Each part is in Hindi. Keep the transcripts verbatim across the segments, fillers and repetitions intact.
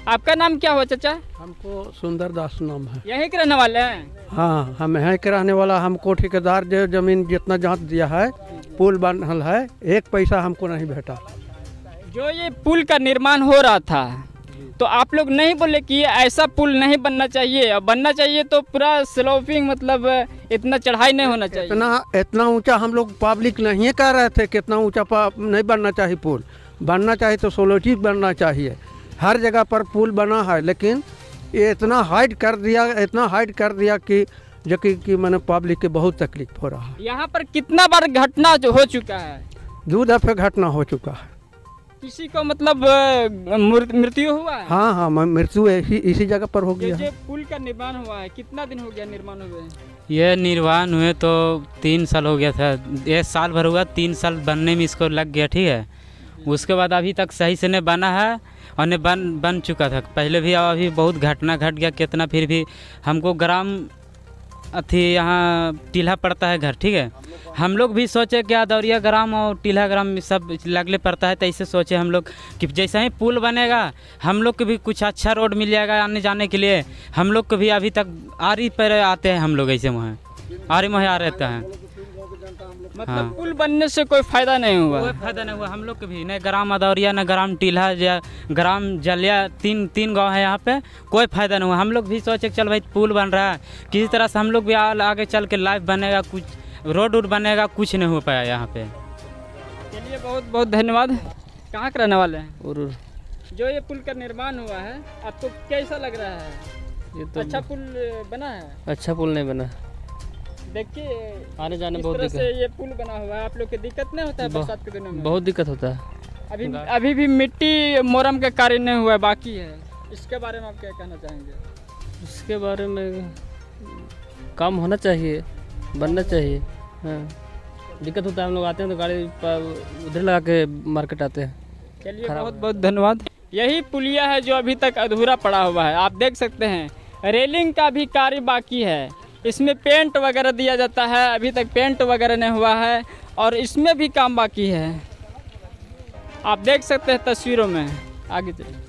आपका नाम क्या हुआ चाचा? हमको सुंदर दास नाम है। यहीं के रहने वाले हैं? हाँ, हम यहाँ के रहने वाला। हमको ठेकेदार जो जमीन जितना जांच दिया है, पुल बनल है, एक पैसा हमको नहीं भेटा। जो ये पुल का निर्माण हो रहा था तो आप लोग नहीं बोले कि ये ऐसा पुल नहीं बनना चाहिए, और बनना चाहिए तो पूरा स्लोपिंग, मतलब इतना चढ़ाई नहीं होना चाहिए। इतना इतना ऊंचा हम लोग पब्लिक नहीं कह रहे थे कि इतना ऊंचा नहीं बनना चाहिए। पुल बनना चाहिए तो सोलोटिक बनना चाहिए। हर जगह पर पुल बना है, लेकिन ये इतना हाइट कर दिया इतना हाइट कर दिया कि जो कि, कि मैंने पब्लिक के बहुत तकलीफ हो रहा है। यहाँ पर कितना बार घटना जो हो चुका है? दो दफे घटना हो चुका है। किसी को मतलब मृत्यु हुआ है? हाँ हाँ, मृत्यु इसी इसी जगह पर हो गया। जो पुल का निर्माण हुआ है, कितना दिन हो गया निर्माण हुए? ये निर्माण हुए तो तीन साल हो गया था। एक साल भर हुआ, तीन साल बनने में इसको लग गया, ठीक है। उसके बाद अभी तक सही से नहीं बना है, और नहीं बन बन चुका था पहले भी, और अभी बहुत घटना घट गया कितना। फिर भी हमको ग्राम अथी यहाँ टीला पड़ता है घर, ठीक है। हम लोग भी सोचे क्या दौरिया ग्राम और टीला ग्राम में सब लगले पड़ता है, तो ऐसे सोचे हम लोग कि जैसे ही पुल बनेगा हम लोग को भी कुछ अच्छा रोड मिल जाएगा आने जाने के लिए। हम लोग को भी अभी तक आरी पर आते हैं, हम लोग ऐसे वहाँ आरी में आ रहता है। मतलब हाँ। पुल बनने से कोई फायदा नहीं हुआ? कोई फायदा नहीं हुआ हम लोग के भी, न ग्राम अदौरिया न ग्राम टीला या ग्राम जलिया, तीन तीन गांव है यहाँ पे, कोई फायदा नहीं हुआ। हम लोग भी सोचे चल भाई पुल बन रहा है, किसी तरह से हम लोग भी आगे चल के लाइफ बनेगा, कुछ रोड वोड बनेगा, कुछ नहीं हो पाया यहाँ पे। चलिए, बहुत बहुत धन्यवाद। कहाँ के रहने वाले हैं? और जो ये पुल का निर्माण हुआ है, आपको कैसा लग रहा है? ये तो अच्छा पुल बना है? अच्छा पुल नहीं बना, देखिए आने जाने बहुत दिक्कत से ये पुल बना हुआ है। आप लोग की दिक्कत नहीं होता है बरसात के दिनों में? बहुत दिक्कत होता है। अभी अभी भी मिट्टी मोरम का कार्य नहीं हुआ है, बाकी है। इसके बारे में आप क्या कहना चाहेंगे? इसके बारे में काम होना चाहिए, बनना चाहिए। हाँ, दिक्कत होता है। हम लोग आते हैं तो गाड़ी उधर लगा के मार्केट आते हैं। चलिए, बहुत बहुत धन्यवाद। यही पुलिया है जो अभी तक अधूरा पड़ा हुआ है। आप देख सकते हैं रेलिंग का भी कार्य बाकी है। इसमें पेंट वगैरह दिया जाता है, अभी तक पेंट वगैरह नहीं हुआ है, और इसमें भी काम बाकी है। आप देख सकते हैं तस्वीरों में। आगे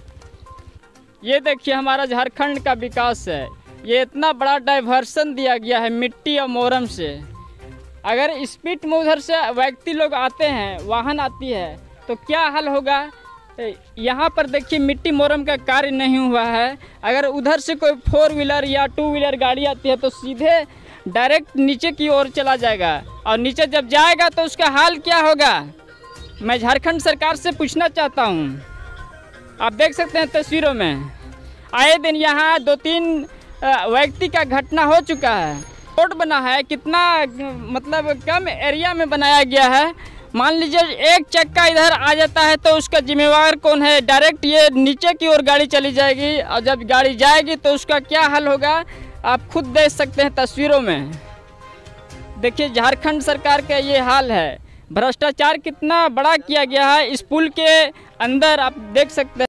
चलिए, ये देखिए हमारा झारखंड का विकास है। ये इतना बड़ा डाइवर्सन दिया गया है मिट्टी और मोरम से। अगर स्पीड में उधर से व्यक्ति लोग आते हैं, वाहन आती है, तो क्या हाल होगा? यहाँ पर देखिए मिट्टी मोरम का कार्य नहीं हुआ है। अगर उधर से कोई फोर व्हीलर या टू व्हीलर गाड़ी आती है तो सीधे डायरेक्ट नीचे की ओर चला जाएगा, और नीचे जब जाएगा तो उसका हाल क्या होगा? मैं झारखंड सरकार से पूछना चाहता हूँ। आप देख सकते हैं तस्वीरों में, आए दिन यहाँ दो तीन व्यक्ति का घटना हो चुका है। रोड बना है, कितना मतलब कम एरिया में बनाया गया है। मान लीजिए एक चक्का इधर आ जाता है तो उसका जिम्मेवार कौन है? डायरेक्ट ये नीचे की ओर गाड़ी चली जाएगी, और जब गाड़ी जाएगी तो उसका क्या हाल होगा आप खुद देख सकते हैं तस्वीरों में। देखिए झारखंड सरकार का ये हाल है। भ्रष्टाचार कितना बड़ा किया गया है इस पुल के अंदर, आप देख सकते हैं।